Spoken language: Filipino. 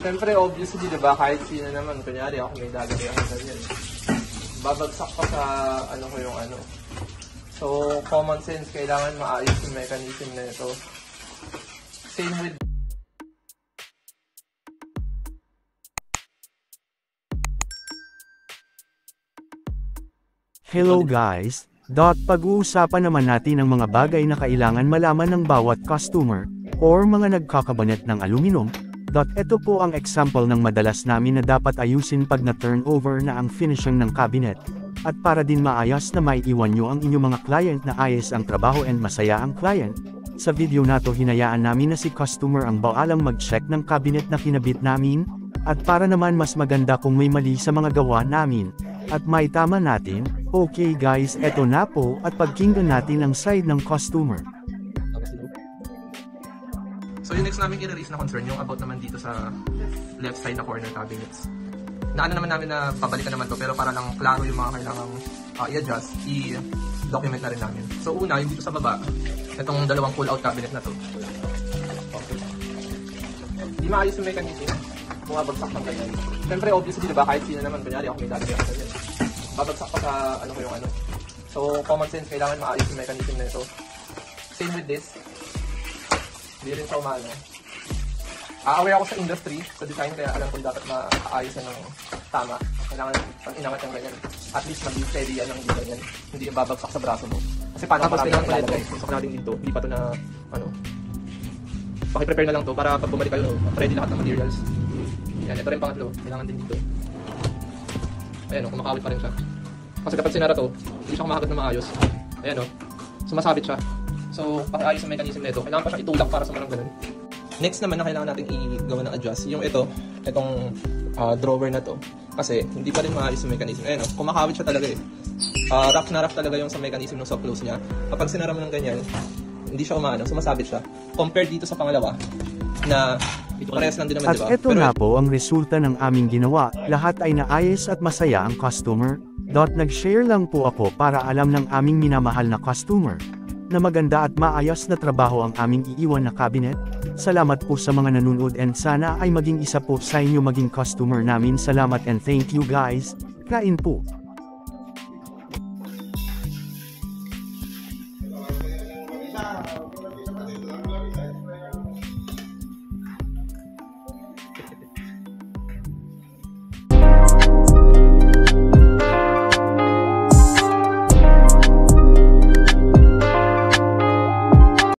Siyempre, obviously, diba, kahit sino naman, kunyari ako may dagari ako ganyan. Babagsak pa sa ano ko yung ano. So, common sense, kailangan maayos yung mechanism na ito. Same with Hello guys! Pag-uusapan naman natin ang mga bagay na kailangan malaman ng bawat customer, or mga nagkakabanet ng aluminum. Ito po ang example ng madalas namin na dapat ayusin pag na-turnover na ang finishing ng cabinet. At para din maayos na maiiwan nyo ang inyong mga client na ayos ang trabaho and masaya ang client, sa video na to hinayaan namin na si customer ang baalang mag-check ng cabinet na kinabit namin, at para naman mas maganda kung may mali sa mga gawa namin, at may tama natin. Okay guys, eto na po at pagkinggan natin ang side ng customer. So yung next namin i-release na concern yung about naman dito sa left side na corner cabinets. Naano naman namin na babalikan naman to, pero para lang klaro yung mga kailangang i-adjust, i-document na rin namin. So una, yung dito sa baba, itong dalawang pull-out cabinet na to. Okay. Di maayos yung mechanism, bumabagsak ng ganyan. Siyempre obviously diba, kahit sino naman, kunyari ako may dagari ako ganyan. Babagsak pa sa ano ko yung ano. So common sense, kailangan maayos yung mechanism na ito. Same with this. Hindi rin sa umano. Aware ako sa industry, sa design, kaya alam ko dapat maayos yan ng tama. Kailangan pang inangat yung ganyan. At least maging steady yan ng hindi ganyan. Hindi yung babagsak sa braso mo. Kasi paano tapos kailangan ko ito, gusto ko natin dito, hindi pa ito na, ano, paki-prepare na lang to para pag bumalik kayo, ready lahat ng materials. Yan, ito rin pangatlo, kailangan din dito. Ayan o, kumakawit pa rin siya. Kasi kapag sinara to, hindi siya kumakagat na maayos. Ayan o, sumasabit siya. So, pakiayos ang mechanism na ito. Kailangan pa siya itulak para sa marang ganun. Next naman na kailangan natin i-gawa ng adjust, yung itong drawer na to. Kasi hindi pa rin maayos yung mechanism. Ayan o, kumakawit siya talaga eh. Rough na rough talaga yung sa mechanism ng soft close niya. Kapag sinara mo ng ganyan, hindi siya umaano, sumasabit siya. Compared dito sa pangalawa, na parehas lang din naman, diba? At ito na po ang resulta ng aming ginawa. Lahat ay naayos at masaya ang customer. Nag-share lang po ako para alam ng aming minamahal na customer na maganda at maayos na trabaho ang aming iiwan na cabinet. Salamat po sa mga nanonood and sana ay maging isa po sa inyo maging customer namin. Salamat and thank you guys. Kain po.